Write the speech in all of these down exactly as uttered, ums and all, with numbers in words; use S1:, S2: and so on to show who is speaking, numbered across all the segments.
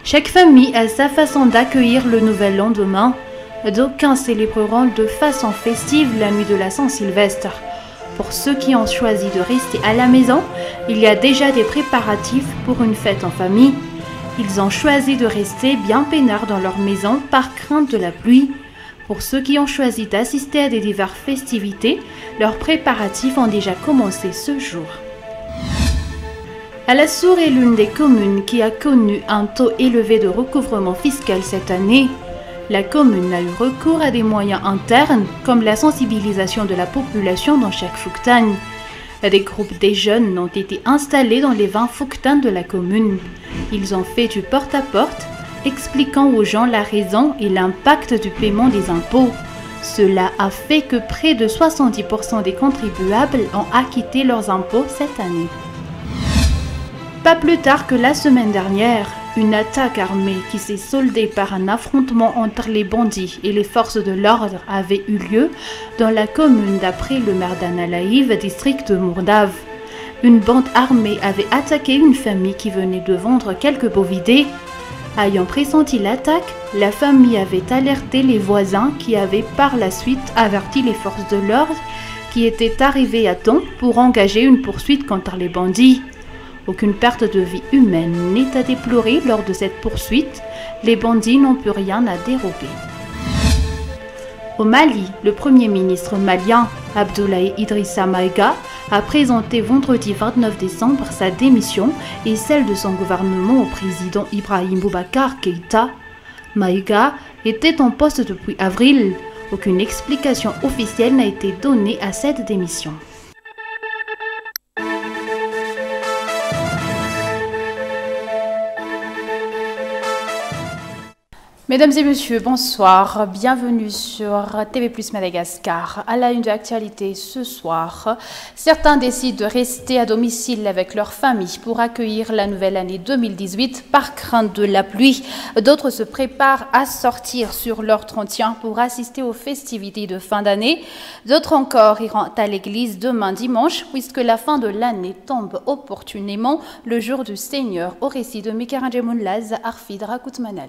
S1: Chaque famille a sa façon d'accueillir le nouvel an demain. D'aucuns célébreront de façon festive la nuit de la Saint-Sylvestre. Pour ceux qui ont choisi de rester à la maison, il y a déjà des préparatifs pour une fête en famille. Ils ont choisi de rester bien peinards dans leur maison par crainte de la pluie. Pour ceux qui ont choisi d'assister à des diverses festivités, leurs préparatifs ont déjà commencé ce jour. Alassur est l'une des communes qui a connu un taux élevé de recouvrement fiscal cette année. La commune a eu recours à des moyens internes, comme la sensibilisation de la population dans chaque fouktan. Des groupes des jeunes ont été installés dans les vingt fouktan de la commune. Ils ont fait du porte-à-porte, expliquant aux gens la raison et l'impact du paiement des impôts. Cela a fait que près de soixante-dix pour cent des contribuables ont acquitté leurs impôts cette année. Pas plus tard que la semaine dernière, une attaque armée qui s'est soldée par un affrontement entre les bandits et les forces de l'ordre avait eu lieu dans la commune d'après le maire d'Analaïv, district de Mourdav. Une bande armée avait attaqué une famille qui venait de vendre quelques bovidés. Ayant pressenti l'attaque, la famille avait alerté les voisins qui avaient par la suite averti les forces de l'ordre qui étaient arrivées à temps pour engager une poursuite contre les bandits. Aucune perte de vie humaine n'est à déplorer lors de cette poursuite. Les bandits n'ont plus rien à dérober. Au Mali, le premier ministre malien, Abdoulaye Idrissa Maïga, a présenté vendredi vingt-neuf décembre sa démission et celle de son gouvernement au président Ibrahim Boubacar Keïta. Maïga était en poste depuis avril. Aucune explication officielle n'a été donnée à cette démission. Mesdames et messieurs, bonsoir. Bienvenue sur T V plus Madagascar. À la une de l'actualité ce soir, certains décident de rester à domicile avec leur famille pour accueillir la nouvelle année deux mille dix-huit par crainte de la pluie. D'autres se préparent à sortir sur leur trente-et-un pour assister aux festivités de fin d'année. D'autres encore iront à l'église demain dimanche puisque la fin de l'année tombe opportunément le jour du Seigneur au récit de Mikaranjé Mounlaz Arfid Rakoutmanal.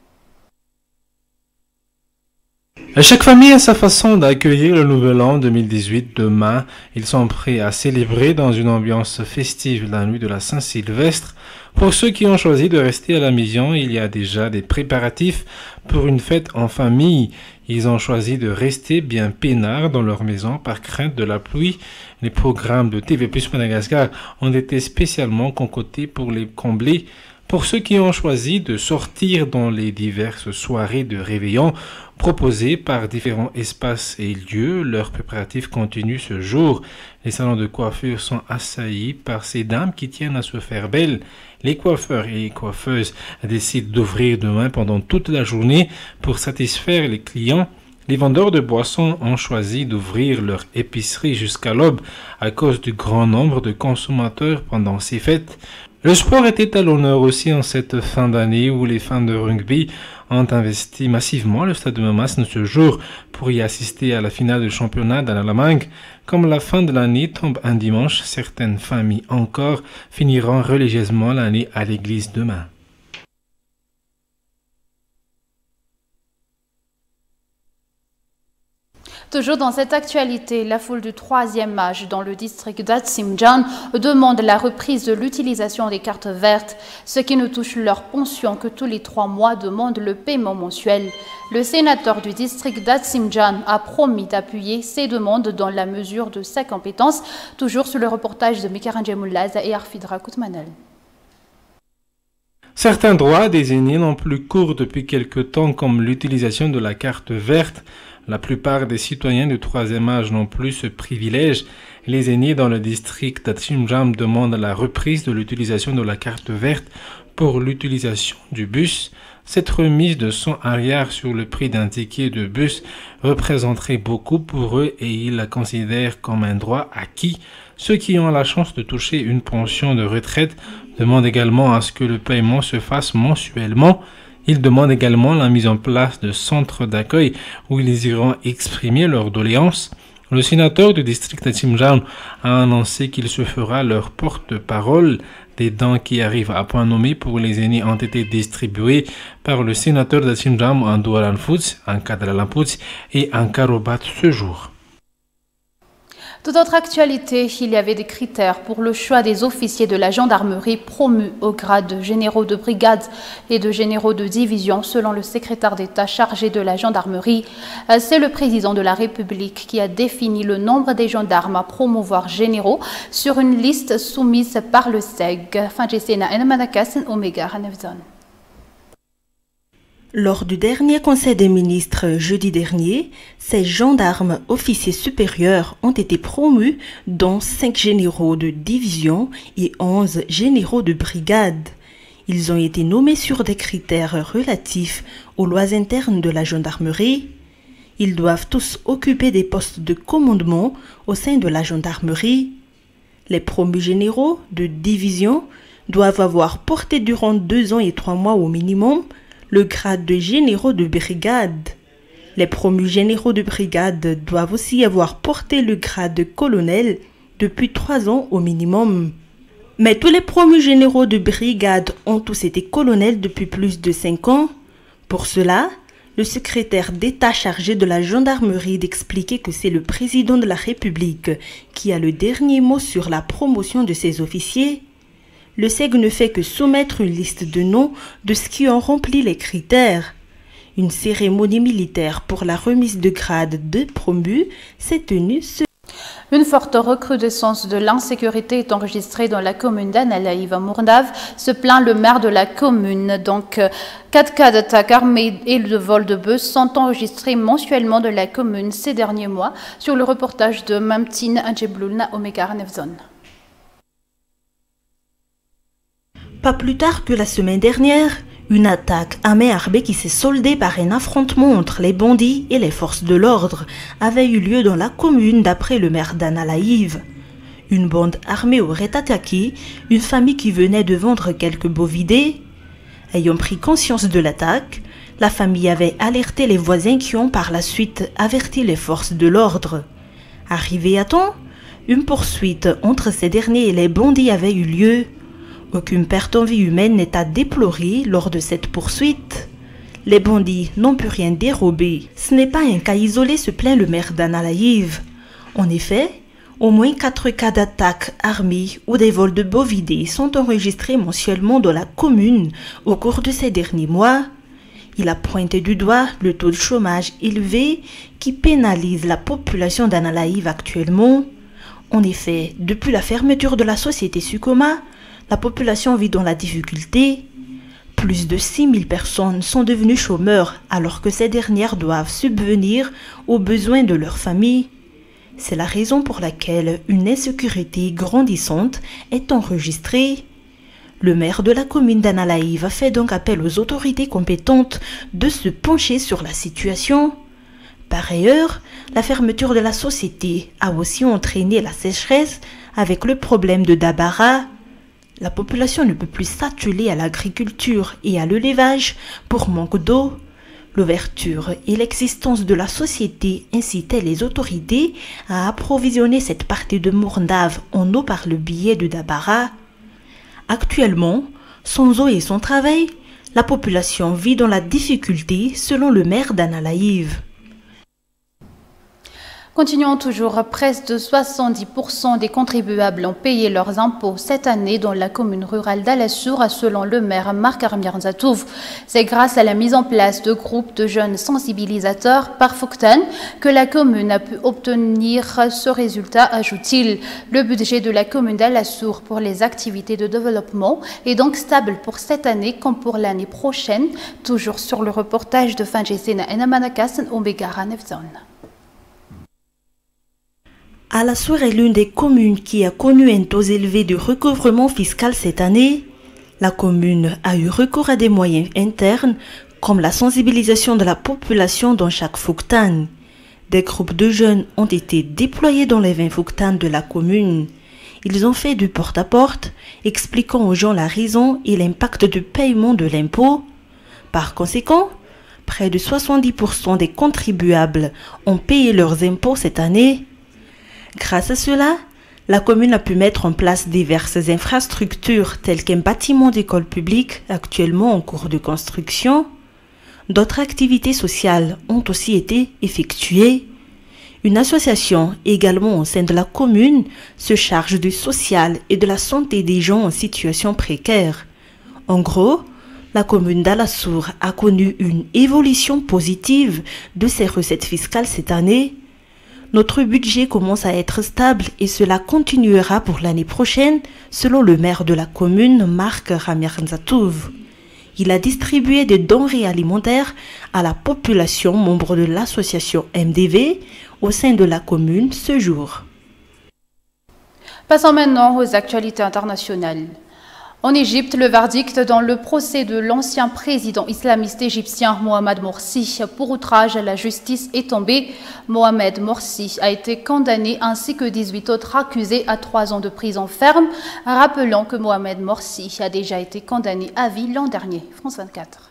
S2: Chaque famille a sa façon d'accueillir le nouvel an deux mille dix-huit. Demain, ils sont prêts à célébrer dans une ambiance festive la nuit de la Saint-Sylvestre. Pour ceux qui ont choisi de rester à la maison, il y a déjà des préparatifs pour une fête en famille. Ils ont choisi de rester bien peinards dans leur maison par crainte de la pluie. Les programmes de T V plus Madagascar ont été spécialement concoctés pour les combler. Pour ceux qui ont choisi de sortir dans les diverses soirées de réveillon proposées par différents espaces et lieux, leurs préparatifs continuent ce jour. Les salons de coiffure sont assaillis par ces dames qui tiennent à se faire belles. Les coiffeurs et les coiffeuses décident d'ouvrir demain pendant toute la journée pour satisfaire les clients. Les vendeurs de boissons ont choisi d'ouvrir leur épicerie jusqu'à l'aube à cause du grand nombre de consommateurs pendant ces fêtes. Le sport était à l'honneur aussi en cette fin d'année où les fans de rugby ont investi massivement le stade de Mamasne ce jour pour y assister à la finale du championnat d'Analamangue. Comme la fin de l'année tombe un dimanche, certaines familles encore finiront religieusement l'année à l'église demain.
S1: Toujours dans cette actualité, la foule du troisième âge dans le district d'Atsimjan demande la reprise de l'utilisation des cartes vertes. Ceux qui ne touchent leur pension que tous les trois mois demandent le paiement mensuel. Le sénateur du district d'Atsimjan a promis d'appuyer ces demandes dans la mesure de sa compétence. Toujours sur le reportage de Mikaranjé Mounlaz et Arfid Rakoutmanal.
S2: Certains droits des aînés n'ont plus cours depuis quelque temps, comme l'utilisation de la carte verte. La plupart des citoyens du troisième âge n'ont plus ce privilège. Les aînés dans le district d'Atsimjan demandent la reprise de l'utilisation de la carte verte pour l'utilisation du bus. Cette remise de cent arrière sur le prix d'un ticket de bus représenterait beaucoup pour eux et ils la considèrent comme un droit acquis. Ceux qui ont la chance de toucher une pension de retraite demandent également à ce que le paiement se fasse mensuellement. Ils demandent également la mise en place de centres d'accueil où ils iront exprimer leurs doléances. Le sénateur du district de Timjam a annoncé qu'il se fera leur porte-parole. Des dons qui arrivent à point nommé pour les aînés ont été distribués par le sénateur de Timjam en Douaran Foods, en Kadalamput et en Karobat ce jour.
S1: Toute autre actualité, il y avait des critères pour le choix des officiers de la gendarmerie promus au grade de généraux de brigade et de généraux de division selon le secrétaire d'État chargé de la gendarmerie. C'est le président de la République qui a défini le nombre des gendarmes à promouvoir généraux sur une liste soumise par le S E G.
S3: Lors du dernier Conseil des ministres jeudi dernier, ces gendarmes officiers supérieurs ont été promus, dont cinq généraux de division et onze généraux de brigade. Ils ont été nommés sur des critères relatifs aux lois internes de la gendarmerie. Ils doivent tous occuper des postes de commandement au sein de la gendarmerie. Les promus généraux de division doivent avoir porté durant deux ans et trois mois au minimum le grade de généraux de brigade. Les promus généraux de brigade doivent aussi avoir porté le grade de colonel depuis trois ans au minimum. Mais tous les promus généraux de brigade ont tous été colonels depuis plus de cinq ans. Pour cela, le secrétaire d'État chargé de la gendarmerie d'expliquer que c'est le président de la République qui a le dernier mot sur la promotion de ses officiers. Le S E G ne fait que soumettre une liste de noms de ceux qui ont rempli les critères. Une cérémonie militaire pour la remise de grade de promus s'est tenue ce
S1: Une forte recrudescence de l'insécurité est enregistrée dans la commune d'Annalaïve à Mourndave, se plaint le maire de la commune. Donc, quatre cas d'attaques armées et de vol de bœufs sont enregistrés mensuellement de la commune ces derniers mois, sur le reportage de Mamtine Adjebloulna Omekar Nevzon.
S3: Pas plus tard que la semaine dernière, une attaque à main armée qui s'est soldée par un affrontement entre les bandits et les forces de l'ordre avait eu lieu dans la commune d'après le maire d'Annalaïve. Une bande armée aurait attaqué une famille qui venait de vendre quelques bovidés. Ayant pris conscience de l'attaque, la famille avait alerté les voisins qui ont par la suite averti les forces de l'ordre. Arrivé à temps, une poursuite entre ces derniers et les bandits avait eu lieu. Aucune perte en vie humaine n'est à déplorer lors de cette poursuite. Les bandits n'ont pu rien dérober. Ce n'est pas un cas isolé, se plaint le maire d'Annalaïve. En effet, au moins quatre cas d'attaques armées ou des vols de bovidés sont enregistrés mensuellement dans la commune au cours de ces derniers mois. Il a pointé du doigt le taux de chômage élevé qui pénalise la population d'Annalaïve actuellement. En effet, depuis la fermeture de la société Sucoma, la population vit dans la difficulté. Plus de six mille personnes sont devenues chômeurs alors que ces dernières doivent subvenir aux besoins de leur famille. C'est la raison pour laquelle une insécurité grandissante est enregistrée. Le maire de la commune d'Annalaïve a fait donc appel aux autorités compétentes de se pencher sur la situation. Par ailleurs, la fermeture de la société a aussi entraîné la sécheresse avec le problème de Dabara. La population ne peut plus s'atteler à l'agriculture et à l'élevage pour manque d'eau. L'ouverture et l'existence de la société incitaient les autorités à approvisionner cette partie de Mourndave en eau par le biais de Dabara. Actuellement, sans eau et sans travail, la population vit dans la difficulté selon le maire d'Annalaïve.
S1: Continuons toujours, presque de soixante-dix pour cent des contribuables ont payé leurs impôts cette année dans la commune rurale d'Alassour, selon le maire Marc Armirzatouf. C'est grâce à la mise en place de groupes de jeunes sensibilisateurs par Fouktan que la commune a pu obtenir ce résultat, ajoute-t-il. Le budget de la commune d'Alassour pour les activités de développement est donc stable pour cette année comme pour l'année prochaine. Toujours sur le reportage de Fanjesena Enamanakas Ombegara Nevzon.
S3: Alassour est l'une des communes qui a connu un taux élevé de recouvrement fiscal cette année. La commune a eu recours à des moyens internes comme la sensibilisation de la population dans chaque Fouktan. Des groupes de jeunes ont été déployés dans les vingt Fouktan de la commune. Ils ont fait du porte-à-porte, expliquant aux gens la raison et l'impact du paiement de l'impôt. Par conséquent, près de soixante-dix pour cent des contribuables ont payé leurs impôts cette année. Grâce à cela, la commune a pu mettre en place diverses infrastructures telles qu'un bâtiment d'école publique actuellement en cours de construction. D'autres activités sociales ont aussi été effectuées. Une association également au sein de la commune se charge du social et de la santé des gens en situation précaire. En gros, la commune d'Alassour a connu une évolution positive de ses recettes fiscales cette année. Notre budget commence à être stable et cela continuera pour l'année prochaine, selon le maire de la commune, Marc Ramirnzatouv. Il a distribué des denrées alimentaires à la population membre de l'association M D V au sein de la commune ce jour.
S1: Passons maintenant aux actualités internationales. En Égypte, le verdict dans le procès de l'ancien président islamiste égyptien Mohamed Morsi pour outrage à la justice est tombé. Mohamed Morsi a été condamné ainsi que dix-huit autres accusés à trois ans de prison ferme. Rappelons que Mohamed Morsi a déjà été condamné à vie l'an dernier. France vingt-quatre.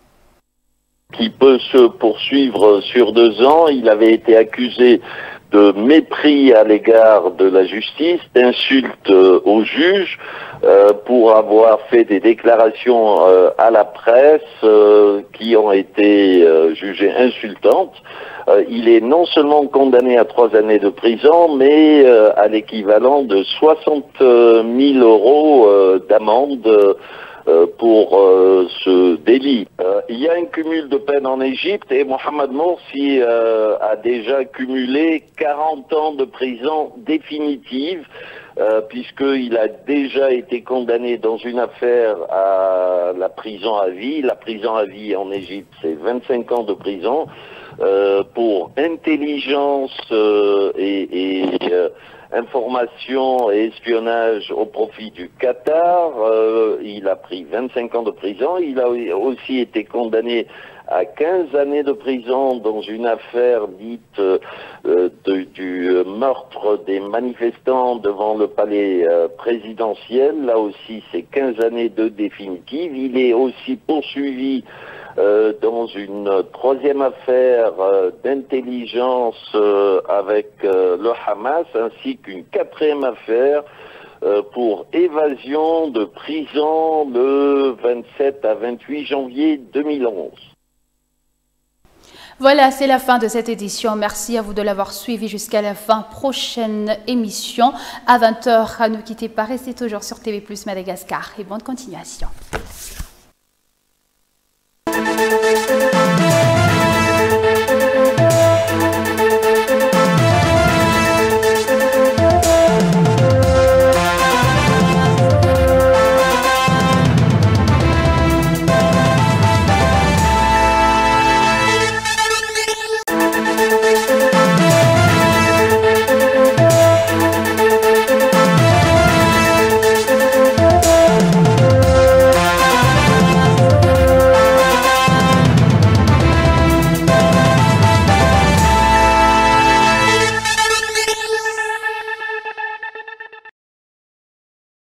S4: Qui peut se poursuivre sur deux ans. Il avait été accusé de mépris à l'égard de la justice, d'insulte euh, aux juges, euh, pour avoir fait des déclarations euh, à la presse euh, qui ont été euh, jugées insultantes. Euh, il est non seulement condamné à trois années de prison, mais euh, à l'équivalent de soixante mille euros euh, d'amende euh, Euh, pour euh, ce délit. Euh, il y a un cumul de peine en Égypte et Mohamed Morsi euh, a déjà cumulé quarante ans de prison définitive euh, puisqu'il a déjà été condamné dans une affaire à la prison à vie. La prison à vie en Égypte, c'est vingt-cinq ans de prison euh, pour intelligence euh, et, et euh, information et espionnage au profit du Qatar. Euh, il a pris vingt-cinq ans de prison. Il a aussi été condamné à quinze années de prison dans une affaire dite euh, de, du meurtre des manifestants devant le palais euh, présidentiel. Là aussi, c'est quinze années de définitive. Il est aussi poursuivi Euh, dans une troisième affaire euh, d'intelligence euh, avec euh, le Hamas, ainsi qu'une quatrième affaire euh, pour évasion de prison le vingt-sept à vingt-huit janvier deux mille onze.
S1: Voilà, c'est la fin de cette édition. Merci à vous de l'avoir suivi jusqu'à la fin. Prochaine émission à vingt heures. Ne quittez pas, restez toujours sur T V plus Madagascar et bonne continuation.